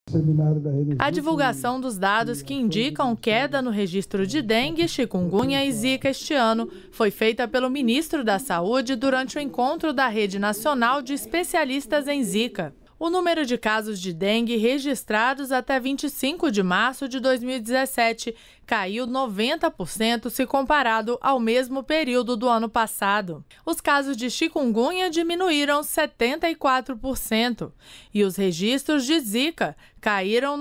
A divulgação dos dados que indicam queda no registro de dengue, chikungunya e zika este ano foi feita pelo ministro da Saúde durante o encontro da Rede Nacional de Especialistas em Zika. O número de casos de dengue registrados até 25 de março de 2017 caiu 90% se comparado ao mesmo período do ano passado. Os casos de chikungunya diminuíram 74% e os registros de zika caíram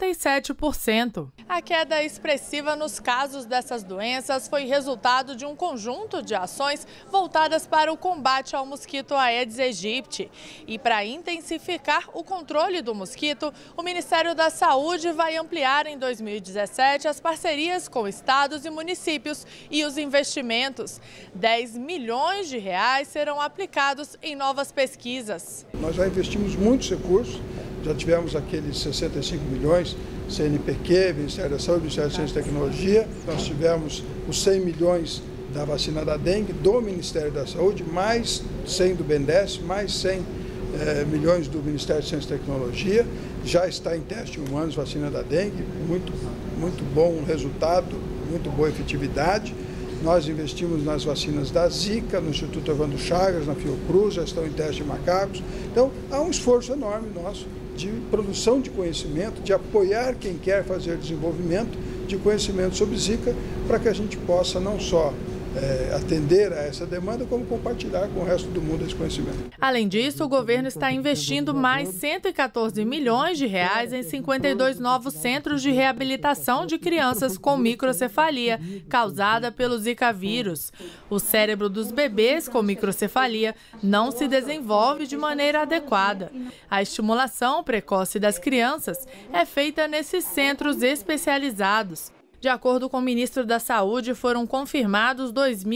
97%. A queda expressiva nos casos dessas doenças foi resultado de um conjunto de ações voltadas para o combate ao mosquito Aedes aegypti. E para intensificar o controle do mosquito, o Ministério da Saúde vai ampliar em 2017 as parcerias com estados e municípios e os investimentos. 10 milhões de reais serão aplicados em novas pesquisas. Nós já investimos muitos recursos, já tivemos aqueles 65 milhões, CNPq, Ministério da Saúde, Ministério da Ciência e Tecnologia, nós tivemos os 100 milhões da vacina da dengue do Ministério da Saúde, mais 100 do BNDES, mais 100 milhões do Ministério da Ciência e Tecnologia, já está em teste 1 ano vacina da dengue, muito bom resultado, muito boa efetividade. Nós investimos nas vacinas da Zika, no Instituto Evandro Chagas, na Fiocruz, já estão em teste em macacos. Então, há um esforço enorme nosso de produção de conhecimento, de apoiar quem quer fazer desenvolvimento de conhecimento sobre Zika, para que a gente possa não só atender a essa demanda, como compartilhar com o resto do mundo esse conhecimento. Além disso, o governo está investindo mais 114 milhões de reais em 52 novos centros de reabilitação de crianças com microcefalia causada pelo Zika vírus. O cérebro dos bebês com microcefalia não se desenvolve de maneira adequada. A estimulação precoce das crianças é feita nesses centros especializados. De acordo com o ministro da Saúde, foram confirmados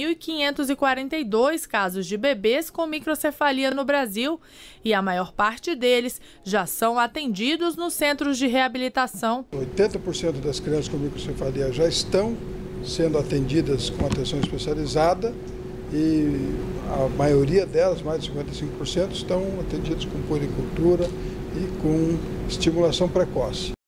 2.542 casos de bebês com microcefalia no Brasil e a maior parte deles já são atendidos nos centros de reabilitação. 80% das crianças com microcefalia já estão sendo atendidas com atenção especializada e a maioria delas, mais de 55%, estão atendidas com puericultura e com estimulação precoce.